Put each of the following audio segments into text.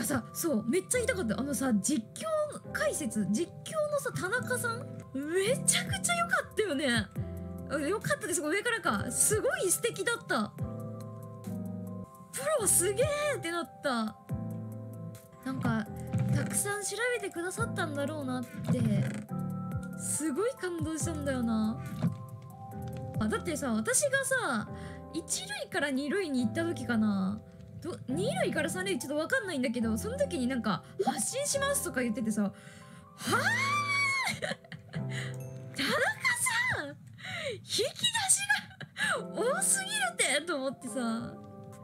かさ、そうめっちゃ言いたかった。実況解説、実況のさ田中さんめちゃくちゃ良かったよね。良かったです。上からか、すごい素敵だった。プロすげーってなった。なんかたくさん調べてくださったんだろうなってすごい感動したんだよな。だってさ、私がさ1塁から2塁に行った時かな、2塁から3塁ちょっと分かんないんだけど、その時になんか「発信します」とか言っててさ、はあ田中さん引き出しが多すぎるってと思ってさ、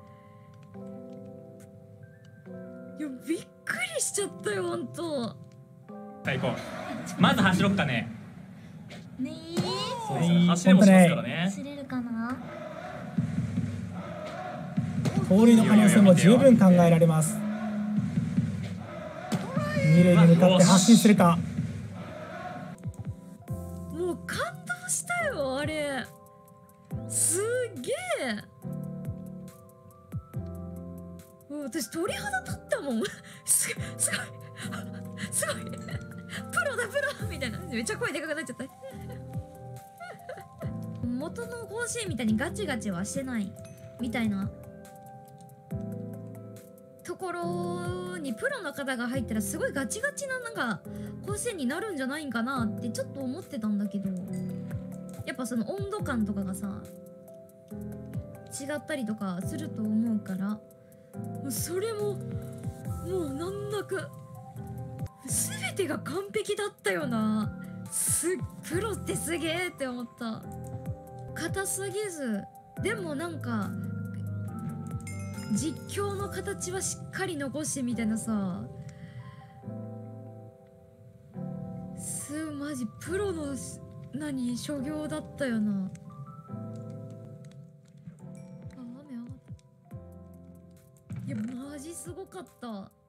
いやびっくりしちゃったよほんと。 さあ行こう。まず走ろっかね。 ねそうですね、走れもしますからね。 走れるかな。 盗塁の可能性も十分考えられます。二塁に向かって発進するか。 もう感動したよあれ、すげえ。もう私鳥肌立ったもんすごいすごいプロだプロみたいな、めっちゃ声でかくなっちゃった元の甲子園みたいにガチガチはしてないみたいなところにプロの方が入ったらすごいガチガチななんか甲子園になるんじゃないんかなってちょっと思ってたんだけど、やっぱその温度感とかがさ違ったりとかすると思うから、それももう難なく全てが完璧だったよな。プロってすげえって思った。硬すぎずでもなんか実況の形はしっかり残してみたいなさ、マジプロの所業だったよな。雨上がった。いやマジすごかった。